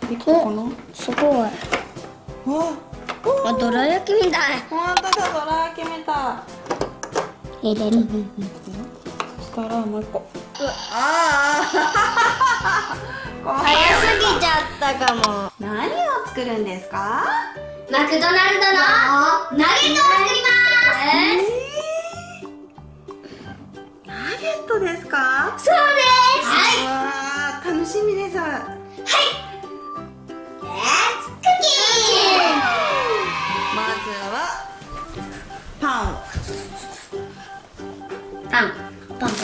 できたかな。 すごい。 わ、 どら焼きみたい。 ほんとだ、どら焼きみたい。 入れる。 そしたらもう一個。 早すぎちゃったかも。 何を作るんですか？ マクドナルドのナゲットを作ります。 ナゲットですか？ そうです。 わあ、楽しみです。 レッツクッキー。 まずはパンを。 パンパンを。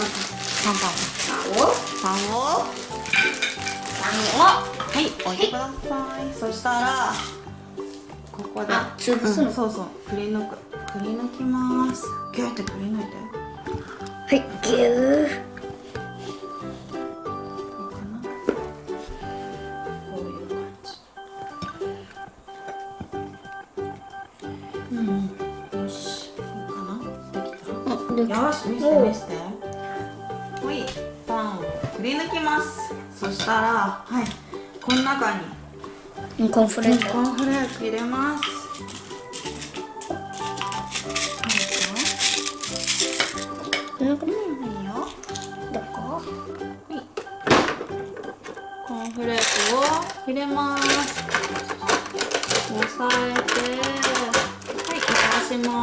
はい、置いてください。そしたらここで潰すの。 そうそう、くり抜きます。ギューってくり抜いて。 はい、ギュー。 こういう感じ。よし、いいかな。できた。よし、見せて。ほい、パンをくり抜きます。そしたら、はい、この中にコーンフレーク。 コーンフレーク入れます。いいよ。 どこ？ コーンフレークを入れます。押さえて、はい、溶かします。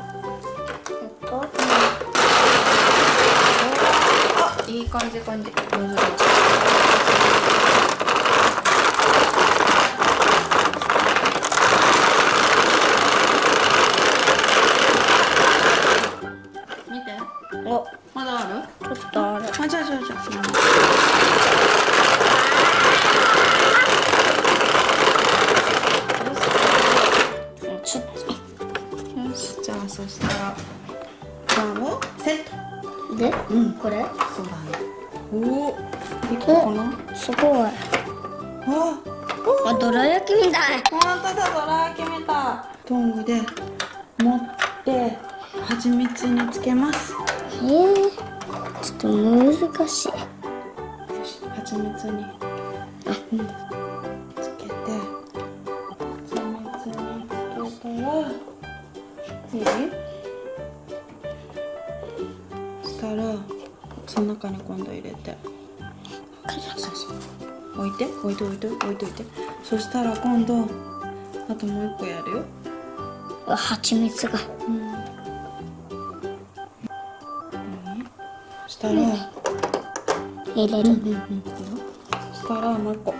あ、いい感じ。上手。見て。 お、 まだある？ ちょっとある。 あ、じゃあ。 ちょっと。 よし、じゃあそしたらパンをセット。 で、これ？ そうだね。おお、できたかな？ すごい。どら焼きみたい。 ほんとだ、どら焼きみたい。トングで持って蜂蜜につけます。 ちょっと難しい。 よし、蜂蜜につけて、蜂蜜につけたらいい？そしたらその中に今度入れて、置いて。そしたら今度あともう一個やるよ。 蜂蜜が。 そしたら入れる。 そしたらもう一個。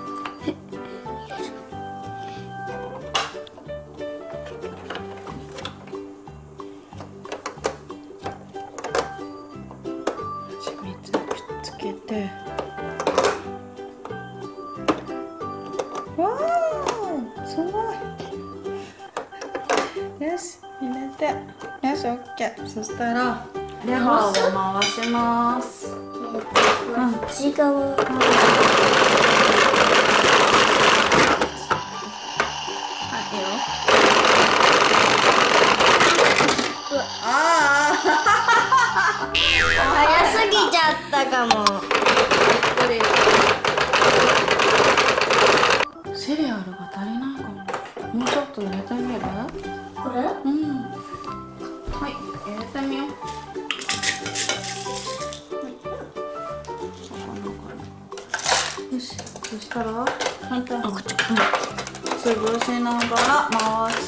蜂蜜くっつけて。わー、すごい。よし、入れて。よし、オッケー。そしたらレバーを回します。 こっち側。 いいよ。 早すぎちゃったかも。 シリアルが足りないかも。もうちょっと入れてみる？ これ？ はい、入れてみよう。よし、そしたら簡単に潰しながら回して。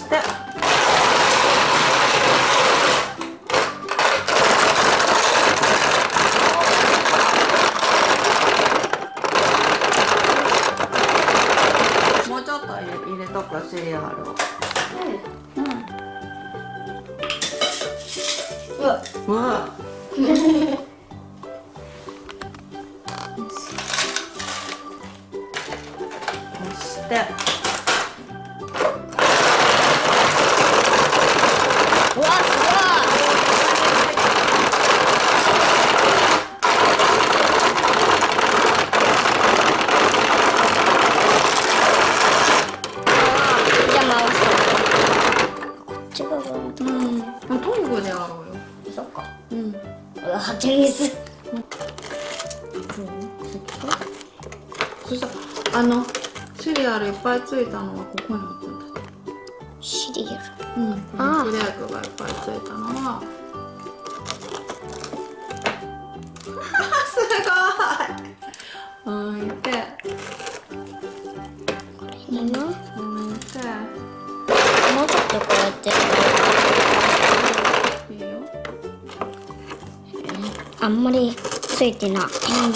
もうちょっと入れとくシリアルを。うわ。そしてうわ、すじゃあ回す。こっち側。 トングでやろうよ。 そっか。蜂蜜。 そしたらシリアルいっぱいついたのはここに置くんだって。 シリアル。 コーンフレークがいっぱいついたのはすごい。置いていいの？ 置いてもうちょっとこうやって。 いいよ。 あんまりついてない。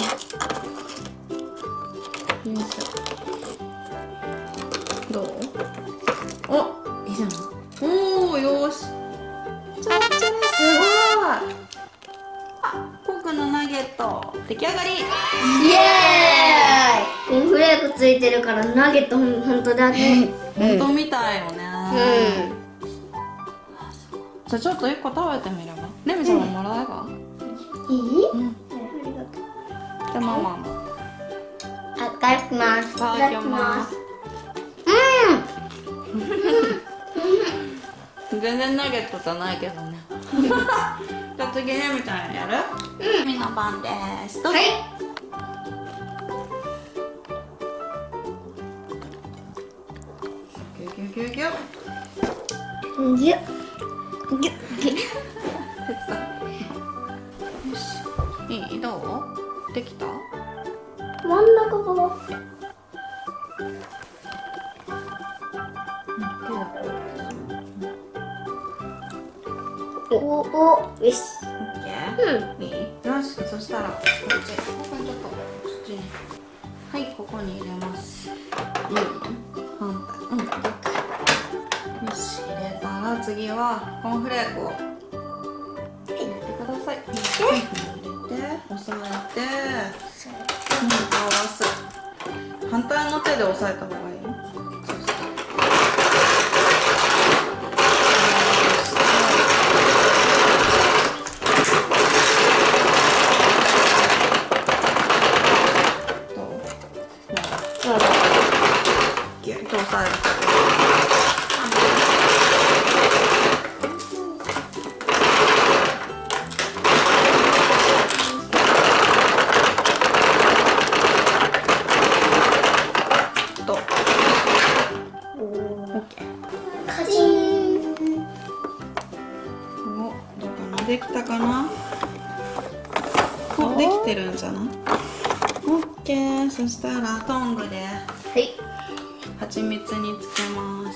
どう？お、いいじゃん。おお、よし。ちょっとね、すごい。あ、コークのナゲット出来上がり。 イエーイ。コーンフレークついてるからナゲットほんとだね。 本当みたいよね。じゃあちょっと1個食べてみれば。ねみちゃんももらえば。 いい？ でママも。 いただきます。 いただきます。全然ナゲットじゃないけどね。じゃあ次ねみちゃんやる？みんな番です。どうぞ。ギュギュギュギュ。 ギュッギュッギュッ。 よし。いい？どう？できた？ 真ん中が。おお、よし。 オッケー。いい？よし、そしたらこっち。ここにちょっとこっちに。はい、ここに入れます。反対。よし、入れたら次はコーンフレークを入れてください。入れて、押さえて、回す。反対の手で押さえた方がいいよ。ギュッと押さえる。 カチン。 お、どうかな、できたかな。お、できてるんじゃない？オッケー。そしたらトングではい。 蜂蜜につけます。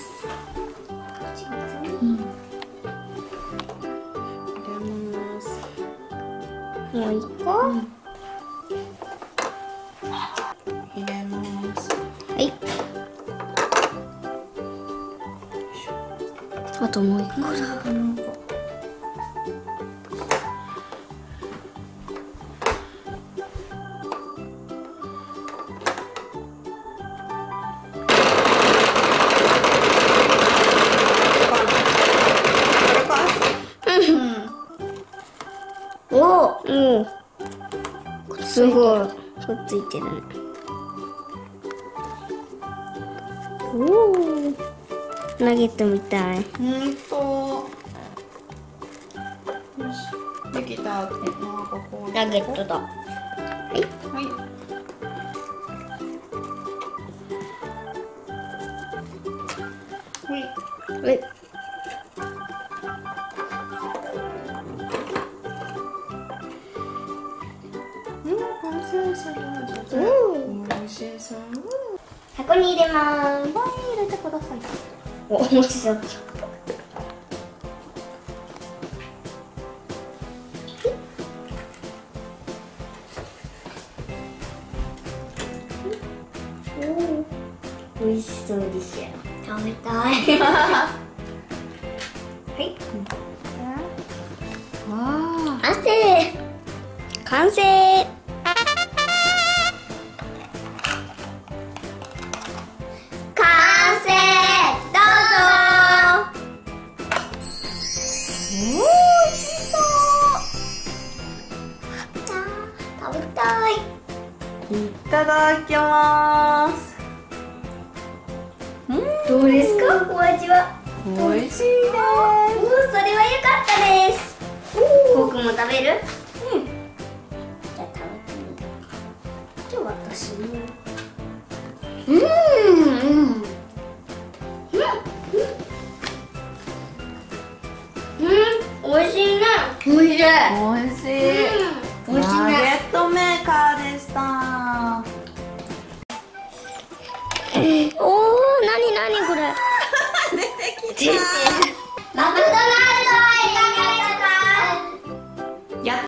入れます。 もう一個。 入れます。 はい。あともう一個だ。すごい、くっついてるね。おお、ナゲットみたい。 よし、できたってここナゲットだ。はい。 はい。 はい。 おいしそう。 箱に入れます。入れてください。お、お餅ちゃった。おいしそうですよ。食べたい。はい。 わあ。 汗。完成。 いただきます。 どうですか、お味は。 美味しいです。 それは良かったです。僕も食べる。じゃあ食べてみる。じゃあ私も。 美味しいね。美味しい。 美味しい。 美味しいナゲね。 ットメーカーでした。 おー、なにこれ。 出てきた。 マクドナルド